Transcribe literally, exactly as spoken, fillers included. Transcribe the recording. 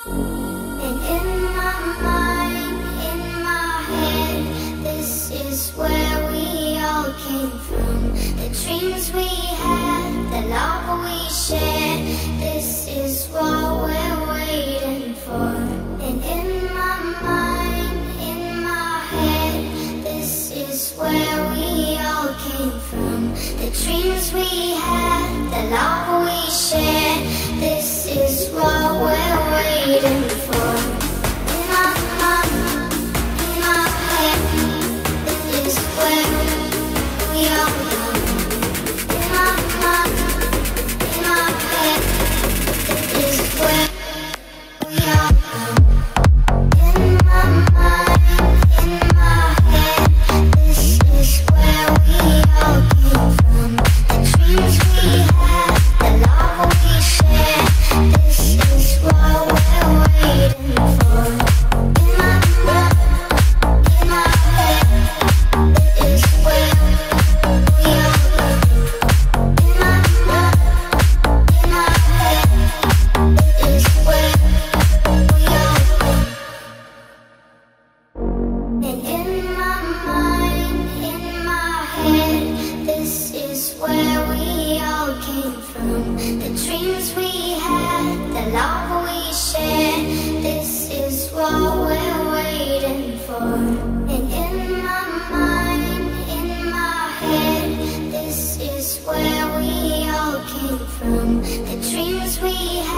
And in my mind, in my head, this is where we all came from. The dreams we had, the love we shared, this is what we're waiting for. And in my mind, in my head, this is where we all came from. The dreams we had, the love we shared, this is what we're waiting for. In my mind, in my head, this is where we all come. In my mind, in my head, this is where we all come. In my mind, in my head, this is where we all came from. The dreams we had, the love we shared, this is what we're waiting for. In my mind, in my head, this is where we all come. In my mind, in my head, this is where we all come. And in my mind, in my head, this is where we all came from. The dreams we had, the love we shared, this is what we're waiting for. And in my mind, in my head, this is where we all came from. The dreams we had,